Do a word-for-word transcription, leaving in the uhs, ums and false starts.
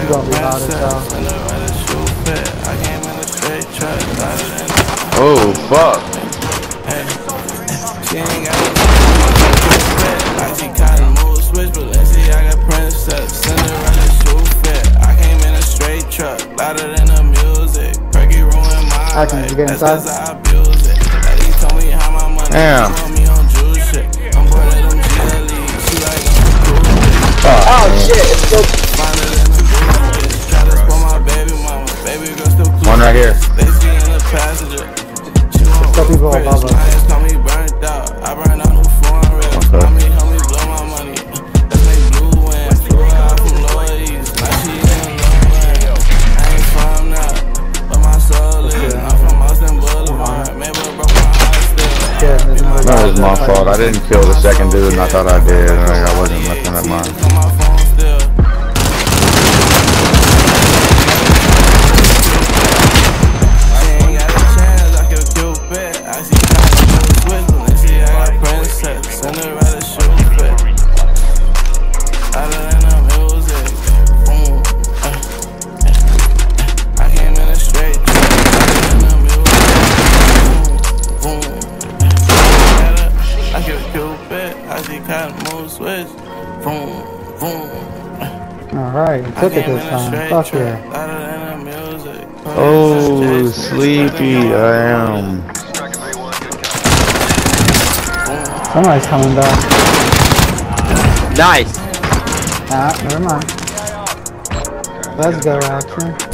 You gonna be about it, though. Oh, fuck. She ain't got like she cotton mood switch, but let's see, I got princess. Cinderella shoe fit. I came in a straight truck, louder than the music. Perky ruined my I can life. get That's inside. cause I abuse it. Like he told me how my money Damn. want me on juice shit. I'm bored of them G L E. She like I'm cool. Oh, Oh shit, it's still Finer than the booze. Try to spoil my baby mama. Baby girl still cool. one right here. They see in the passenger. She won't Still people Chris. above us. Clients call me burnt out. I burn out new foreign ribs. Okay. Mommy help me blow my money. Let's make blue win. Flew out from Lower East. Like she in low end. I ain't from now, but my soul is. I'm from Austin Boulevard. Maybe I broke my heart still. Yeah, there's another guy. That was my fault. I didn't kill the second dude and I thought I did. I wasn't looking at mine. On my phone still. She ain't got a chance. I could kill fit. I see cotton mood switch, but let's see, I got princess. Cinderella shoe fit. Louder than the music. Boom. Uh, uh, I came in a straight truck. Louder than the music. Boom. Boom. I could kill fit. I see cotton mood switch. Boom. Boom. Alright, you took it this time. Fuck yeah. Oh, sleepy I am. Somebody's coming back. nice. Ah, never mind. Let's go, Action.